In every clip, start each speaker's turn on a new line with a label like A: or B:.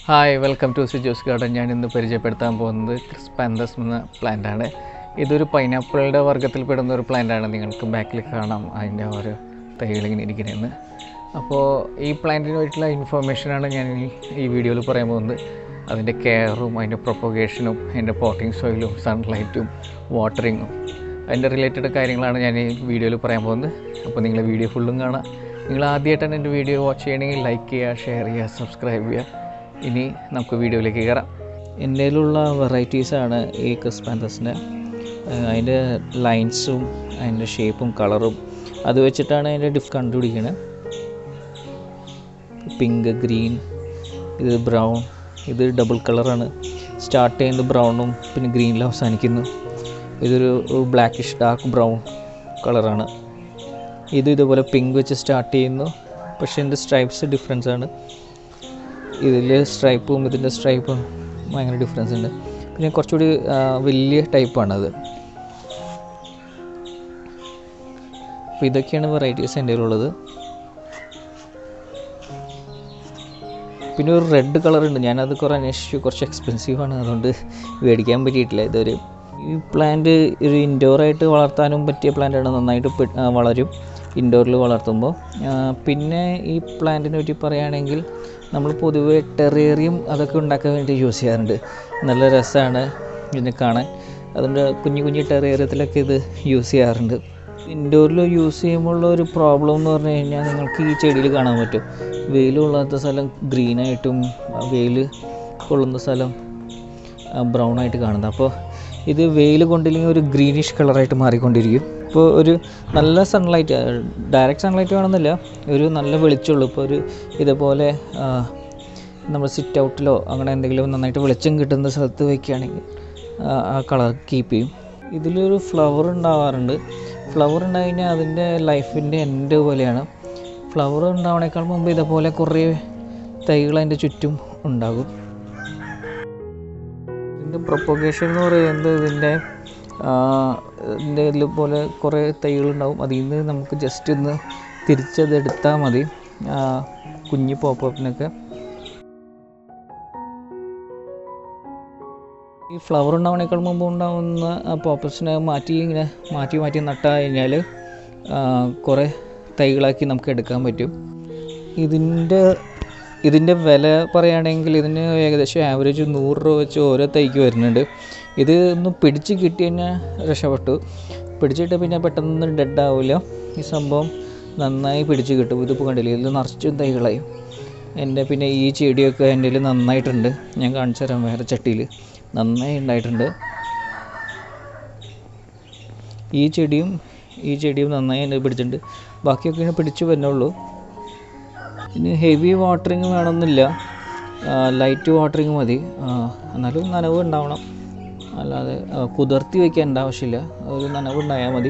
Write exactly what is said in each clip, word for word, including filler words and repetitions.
A: Hi, welcome to SIJOseGarden. I am going to Cryptanthus plant. This is a pineapple plant. You can back click on it. So, this plant information in this video. The care, the propagation, the potting soil, sunlight, watering. And related to this video. So, you video full. You video watch like, share, subscribe. ഇനി നമുക്ക് വീഡിയോയിലേക്ക് കയറാം. എൻ്റെ കയ്യിലുള്ള വെറൈറ്റീസാണ് ഈ ക്രിപ്റ്റാന്തസിൻ്റെ. അതിൻ്റെ ലൈൻസും അതിൻ്റെ ഷേപ്പും കളറും അത് വെച്ചിട്ടാണ് അതിൻ്റെ ഡിഫ് കണ്ടുപിടിക്കുന്നത്. പിങ്ക്, ഗ്രീൻ, ഇത് ബ്രൗൺ, ഇത് ഡബിൾ കളറാണ്. സ്റ്റാർട്ട് ചെയ്യുന്നത് ബ്രൗണും പിന്നെ ഗ്രീനിലും അവസാനിക്കുന്നു. ഇതൊരു ബ്ലാക്കിഷ് ഡാർക്ക് ബ്രൗൺ കളറാണ്. ഇത് ഇതുപോലെ പിങ്ക് വെച്ച് സ്റ്റാർട്ട് ചെയ്യുന്നു, പക്ഷേ ഇതിൻ്റെ സ്ട്രൈപ്സ് ഡിഫറൻസ് ആണ്. ഇതിൽ സ്ട്രൈപ്പും ഇതിൻ്റെ സ്ട്രൈപ്പും ഭയങ്കര ഡിഫറൻസ് ഉണ്ട്. പിന്നെ കുറച്ചുകൂടി വലിയ ടൈപ്പാണത്. അപ്പോൾ ഇതൊക്കെയാണ് വെറൈറ്റീസ് എൻ്റെ കയ്യിലുള്ളത്. പിന്നെ ഒരു റെഡ് കളറുണ്ട്, ഞാനത് കുറേ അന്വേഷിച്ചു. കുറച്ച് എക്സ്പെൻസീവാണ്, അതുകൊണ്ട് മേടിക്കാൻ പറ്റിയിട്ടില്ല. ഇതൊരു ഈ പ്ലാന്റ് ഒരു ഇൻഡോറായിട്ട് വളർത്താനും പറ്റിയ പ്ലാന്റാണ്. നന്നായിട്ട് വളരും ഇൻഡോറിൽ വളർത്തുമ്പോൾ. പിന്നെ ഈ പ്ലാന്റിനെ പറ്റി പറയുകയാണെങ്കിൽ നമ്മൾ പൊതുവേ ടെറേറിയം അതൊക്കെ ഉണ്ടാക്കാൻ വേണ്ടി യൂസ് ചെയ്യാറുണ്ട്. നല്ല രസമാണ് ഇതിനെ കാണാൻ. അതുകൊണ്ട് കുഞ്ഞു കുഞ്ഞു ടെറേറിയത്തിലൊക്കെ ഇത് യൂസ് ചെയ്യാറുണ്ട്. ഇൻഡോറിൽ യൂസ് ചെയ്യുമ്പോൾ ഒരു പ്രോബ്ലം എന്ന് പറഞ്ഞു കഴിഞ്ഞാൽ നിങ്ങൾക്ക് ഈ ചെടിയിൽ കാണാൻ പറ്റും. വെയിൽ കൊള്ളാത്ത സ്ഥലം ഗ്രീനായിട്ടും വെയിൽ കൊള്ളുന്ന സ്ഥലം ബ്രൗൺ ആയിട്ട് കാണുന്നത്. അപ്പോൾ ഇത് വെയിൽ കൊണ്ടില്ലെങ്കിൽ ഒരു ഗ്രീനിഷ് കളറായിട്ട് മാറിക്കൊണ്ടിരിക്കും. ഇപ്പോൾ ഒരു നല്ല സൺലൈറ്റ്, ഡയറക്റ്റ് സൺലൈറ്റ് വേണമെന്നില്ല, ഒരു നല്ല വെളിച്ചമുള്ളൂ. ഇപ്പോൾ ഒരു ഇതുപോലെ നമ്മൾ സിറ്റ് ഔട്ടിലോ അങ്ങനെ എന്തെങ്കിലും നന്നായിട്ട് വെളിച്ചം കിട്ടുന്ന സ്ഥലത്ത് വയ്ക്കുകയാണെങ്കിൽ ആ കളർ കീപ്പ് ചെയ്യും. ഇതിലൊരു ഫ്ലവർ ഉണ്ടാവാറുണ്ട്. ഫ്ലവർ ഉണ്ടായി കഴിഞ്ഞാൽ അതിൻ്റെ ലൈഫിൻ്റെ എൻഡ് പോലെയാണ്. ഫ്ലവർ ഉണ്ടാവണേക്കാൾ മുമ്പ് ഇതുപോലെ കുറേ തൈകൾ അതിൻ്റെ ചുറ്റും ഉണ്ടാകും. ഇതിൻ്റെ പ്രൊപ്പഗേഷൻ എന്ന് പറയുന്നത് ഇതിൻ്റെ ഇതിൻ്റെ ഇതുപോലെ കുറേ തൈകളുണ്ടാവും. അതിൽ നിന്ന് നമുക്ക് ജസ്റ്റ് ഒന്ന് തിരിച്ചതെടുത്താൽ മതി കുഞ്ഞ് പോപ്പപ്പിനൊക്കെ. ഈ ഫ്ലവർ ഉണ്ടാവണേക്കാൾ മുമ്പ് ഉണ്ടാകുന്ന പോപ്പപ്സിനെ മാറ്റി ഇങ്ങനെ മാറ്റി മാറ്റി നട്ടു കഴിഞ്ഞാൽ കുറേ തൈകളാക്കി നമുക്ക് എടുക്കാൻ പറ്റും. ഇതിൻ്റെ ഇതിൻ്റെ വില പറയുകയാണെങ്കിൽ ഇതിന് ഏകദേശം ആവറേജ് നൂറ് രൂപ വെച്ച് ഓരോ തൈക്ക് വരുന്നുണ്ട്. ഇത് ഒന്ന് പിടിച്ച് കിട്ടി കഴിഞ്ഞാൽ രക്ഷപ്പെട്ടു. പിടിച്ചിട്ട് പിന്നെ പെട്ടെന്ന് ഡെഡ് ആവില്ല. ഈ സംഭവം നന്നായി പിടിച്ച് കിട്ടും. ഇതിപ്പോൾ കണ്ടില്ലേ, ഇതിൽ നിറച്ചും തൈകളായി. എൻ്റെ പിന്നെ ഈ ചെടിയൊക്കെ എൻ്റെ കയ്യിൽ നന്നായിട്ടുണ്ട്. ഞാൻ കാണിച്ചു തരാം. വേറെ ചട്ടിയിൽ നന്നായി ഉണ്ടായിട്ടുണ്ട്. ഈ ചെടിയും ഈ ചെടിയും നന്നായി എൻ്റെ പിടിച്ചിട്ടുണ്ട്. ബാക്കിയൊക്കെ ഇങ്ങനെ പിടിച്ച് വരുന്നുള്ളൂ. ഇനി ഹെവി വാട്ടറിങ് വേണമെന്നില്ല, ലൈറ്റ് വാട്ടറിങ് മതി. എന്നാലും നനവ് ഉണ്ടാവണം, അല്ലാതെ കുതിർത്തി വയ്ക്കേണ്ട ആവശ്യമില്ല. ഒരു നനവ് ഉണ്ടായാൽ മതി.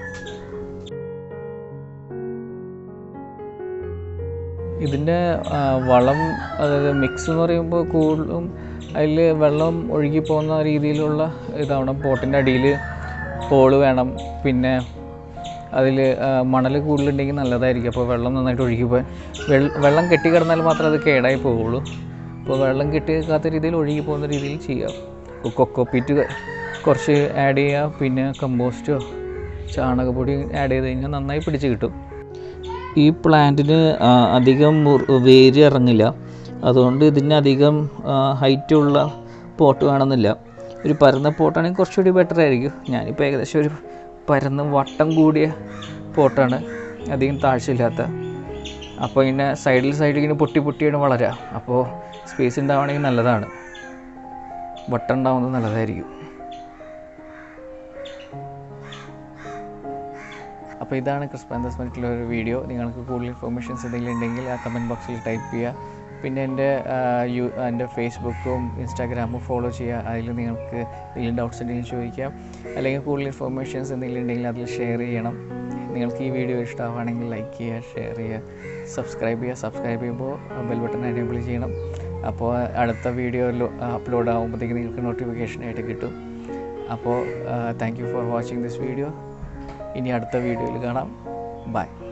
A: ഇതിൻ്റെ വളം, അതായത് മിക്സ് എന്ന് പറയുമ്പോൾ കൂടുതലും അതിൽ വെള്ളം ഒഴുകി പോകുന്ന രീതിയിലുള്ള ഇതാവണം. പോട്ടിൻ്റെ അടിയിൽ ഹോള് വേണം. പിന്നെ അതിൽ മണൽ കൂടുതലുണ്ടെങ്കിൽ നല്ലതായിരിക്കും. അപ്പോൾ വെള്ളം നന്നായിട്ട് ഒഴുകി പോകാൻ, വെള്ളം കെട്ടിക്കിടന്നാൽ മാത്രമേ അത് കേടായി പോവുള്ളൂ. അപ്പോൾ വെള്ളം കെട്ടിക്കാത്ത രീതിയിൽ ഒഴുകി പോകുന്ന രീതിയിൽ ചെയ്യാം. ഇപ്പോൾ കൊക്കോപ്പീറ്റ് കുറച്ച് ആഡ് ചെയ്യുക, പിന്നെ കമ്പോസ്റ്റോ ചാണകപ്പൊടി ആഡ് ചെയ്ത് കഴിഞ്ഞാൽ നന്നായി പിടിച്ച് കിട്ടും. ഈ പ്ലാന്റിന് അധികം വേര് ഇറങ്ങില്ല, അതുകൊണ്ട് ഇതിന് അധികം ഹൈറ്റുള്ള പോട്ട് വേണമെന്നില്ല. ഒരു പരന്ന പോട്ടാണെങ്കിൽ കുറച്ചുകൂടി ബെറ്റർ ആയിരിക്കും. ഞാനിപ്പോൾ ഏകദേശം ഒരു പരന്ന് വട്ടം കൂടിയ പോട്ടാണ്, അധികം താഴ്ചയില്ലാത്ത. അപ്പോൾ ഇങ്ങനെ സൈഡിൽ സൈഡിൽ ഇങ്ങനെ പൊട്ടി പൊട്ടിയാണ് വളരുക. അപ്പോൾ സ്പേസ് ഉണ്ടാവുകയാണെങ്കിൽ നല്ലതാണ്. വട്ടം ഉണ്ടാവുന്നത് നല്ലതായിരിക്കും. അപ്പോൾ ഇതാണ് ക്രിപ്റ്റാന്തസ് പറ്റിയുള്ള ഒരു വീഡിയോ. നിങ്ങൾക്ക് കൂടുതൽ ഇൻഫർമേഷൻസ് എന്തെങ്കിലും ഉണ്ടെങ്കിൽ ആ കമൻറ്റ് ബോക്സിൽ ടൈപ്പ് ചെയ്യുക. പിന്നെ എൻ്റെ യു എൻ്റെ ഫേസ്ബുക്കും ഇൻസ്റ്റാഗ്രാമും ഫോളോ ചെയ്യുക. അതിൽ നിങ്ങൾക്ക് എന്തെങ്കിലും ഡൗട്ട്സ് ഉണ്ടെങ്കിൽ ചോദിക്കാം. അല്ലെങ്കിൽ കൂടുതൽ ഇൻഫർമേഷൻസ് എന്തെങ്കിലും ഉണ്ടെങ്കിൽ അതിൽ ഷെയർ ചെയ്യണം. നിങ്ങൾക്ക് ഈ വീഡിയോ ഇഷ്ടമാണെങ്കിൽ ലൈക്ക് ചെയ്യുക, ഷെയർ ചെയ്യുക, സബ്സ്ക്രൈബ് ചെയ്യുക. സബ്സ്ക്രൈബ് ചെയ്യുമ്പോൾ ബെൽ ബട്ടൺ എനേബിൾ ചെയ്യണം. അപ്പോൾ അടുത്ത വീഡിയോ അപ്ലോഡ് ആകുമ്പോഴത്തേക്ക് നിങ്ങൾക്ക് നോട്ടിഫിക്കേഷൻ ആയിട്ട് കിട്ടും. അപ്പോൾ thank you for watching this video. ഇനി അടുത്ത വീഡിയോയിൽ കാണാം. ബൈ.